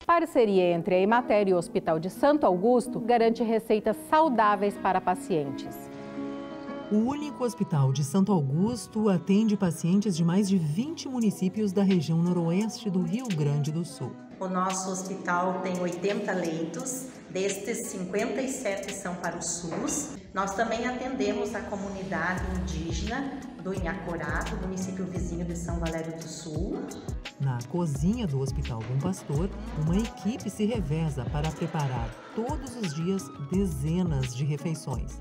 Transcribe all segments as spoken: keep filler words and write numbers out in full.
Parceria entre a Emater e o Hospital de Santo Augusto garante receitas saudáveis para pacientes. O único hospital de Santo Augusto atende pacientes de mais de vinte municípios da região noroeste do Rio Grande do Sul. O nosso hospital tem oitenta leitos, destes cinquenta e sete são para o SUS. Nós também atendemos a comunidade indígena do Inhacorá, do município vizinho de São Valério do Sul. Na cozinha do Hospital Bom Pastor, uma equipe se reveza para preparar todos os dias dezenas de refeições.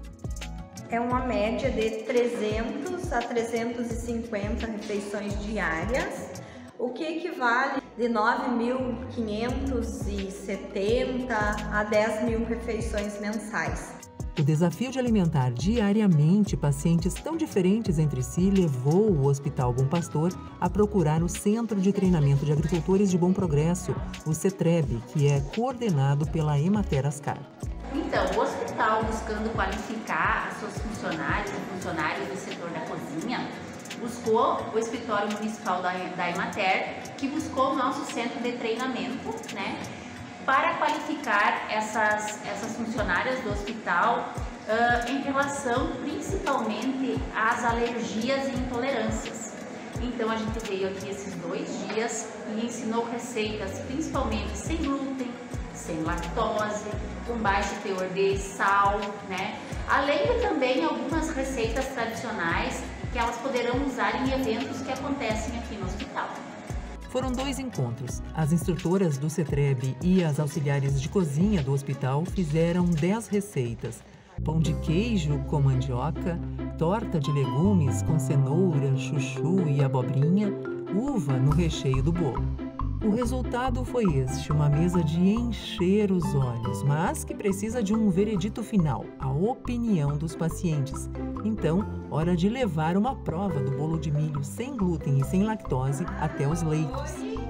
É uma média de trezentas a trezentas e cinquenta refeições diárias, o que equivale de nove mil quinhentas e setenta a dez mil refeições mensais. O desafio de alimentar diariamente pacientes tão diferentes entre si levou o Hospital Bom Pastor a procurar o Centro de Treinamento de Agricultores de Bom Progresso, o CETREB, que é coordenado pela Emater Ascar. Então, o hospital, buscando qualificar as suas funcionárias e funcionários do setor da cozinha, buscou o escritório municipal da, da Emater, que buscou o nosso centro de treinamento, né, para qualificar essas, essas funcionárias do hospital uh, em relação principalmente às alergias e intolerâncias. Então a gente veio aqui esses dois dias e ensinou receitas principalmente sem glúten, sem lactose, com baixo teor de sal, né? Além de também algumas receitas tradicionais que elas poderão usar em eventos que acontecem aqui no hospital. Foram dois encontros. As instrutoras do CETREB e as auxiliares de cozinha do hospital fizeram dez receitas. Pão de queijo com mandioca, torta de legumes com cenoura, chuchu e abobrinha, uva no recheio do bolo. O resultado foi este, uma mesa de encher os olhos, mas que precisa de um veredito final, a opinião dos pacientes. Então, hora de levar uma prova do bolo de milho sem glúten e sem lactose até os leitos.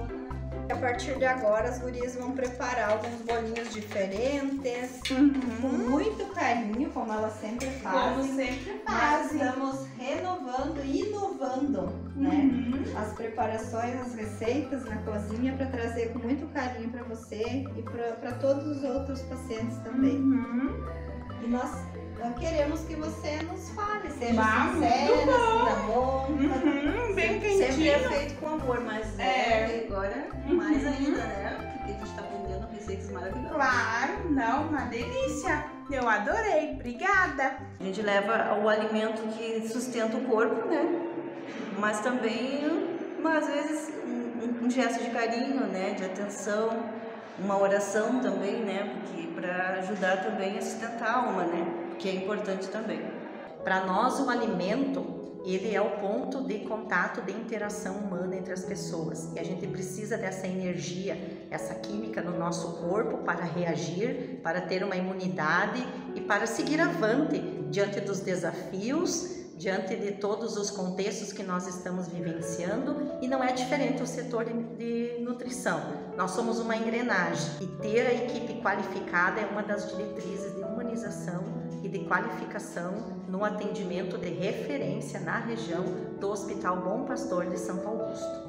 A partir de agora, as gurias vão preparar alguns bolinhos diferentes, uhum. com muito carinho, como elas sempre fazem. Como sempre Nós fazem. estamos renovando e inovando, uhum. né? As preparações, as receitas na cozinha para trazer com muito carinho para você e para todos os outros pacientes também. Uhum. E nós queremos que você nos fale, seja Ah, sincera, se bom. tá bom. Uhum, bem Sempre é quentinho. feito com amor, mas É. é, agora Uhum. mais ainda, né? Porque a gente está aprendendo receitas maravilhosas. Claro, não, uma delícia. Eu adorei, obrigada. A gente leva o alimento que sustenta o corpo, né? Mas também, às vezes, um, um gesto de carinho, né? De atenção, uma oração também, né? Porque para ajudar também a sustentar a alma, né? Que é importante também. Para nós, o alimento, ele é o ponto de contato, de interação humana entre as pessoas. E a gente precisa dessa energia, essa química no nosso corpo para reagir, para ter uma imunidade e para seguir avante diante dos desafios, diante de todos os contextos que nós estamos vivenciando. E não é diferente o setor de, de nutrição. Nós somos uma engrenagem e ter a equipe qualificada é uma das diretrizes de humanização e de qualificação no atendimento de referência na região do Hospital Bom Pastor de Santo Augusto.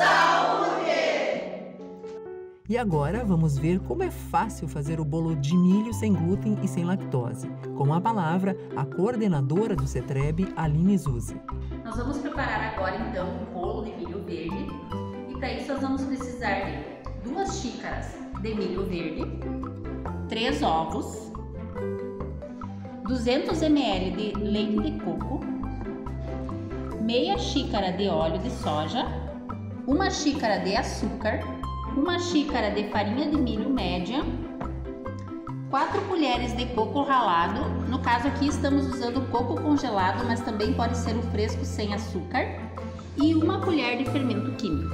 Saúde! E agora vamos ver como é fácil fazer o bolo de milho sem glúten e sem lactose. Com a palavra, a coordenadora do CETREB, Aline Zuzzi. Nós vamos preparar agora então um bolo de milho verde e para isso nós vamos precisar de duas xícaras de milho verde, três ovos, duzentos mililitros de leite de coco, meia xícara de óleo de soja, uma xícara de açúcar, uma xícara de farinha de milho média, quatro colheres de coco ralado. No caso aqui estamos usando coco congelado, mas também pode ser o fresco sem açúcar, e uma colher de fermento químico.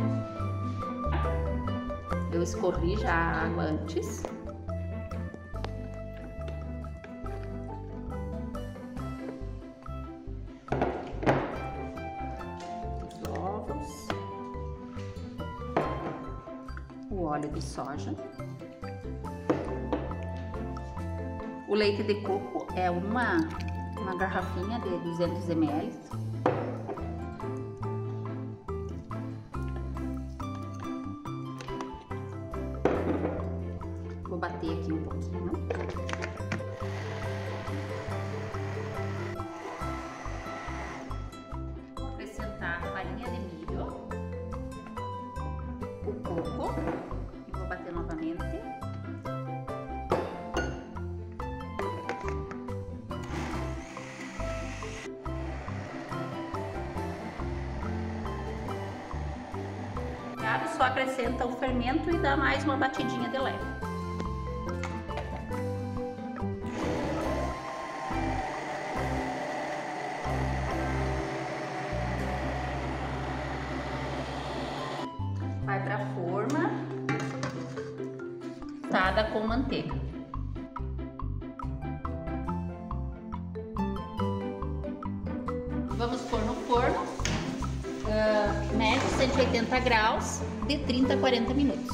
Eu escorri já a água antes. O óleo de soja, o leite de coco é uma, uma garrafinha de duzentos mililitros, bater aqui um pouquinho. Vou acrescentar a farinha de milho, o coco, e vou bater novamente. Só acrescenta o fermento e dá mais uma batidinha de leve. Vai para a forma, untada com manteiga. Vamos pôr no forno, uh, médio cento e oitenta graus, de trinta a quarenta minutos.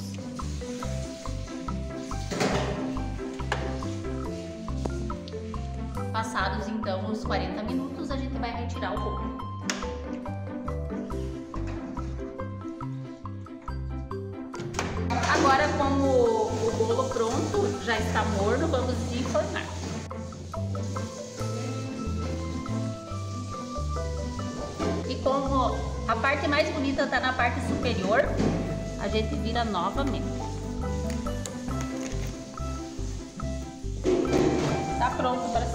Passados então os quarenta minutos, a gente vai retirar o bolo. Agora, com o, o bolo pronto, já está morno, vamos enfornar. E como a parte mais bonita está na parte superior, a gente vira novamente. Tá pronto para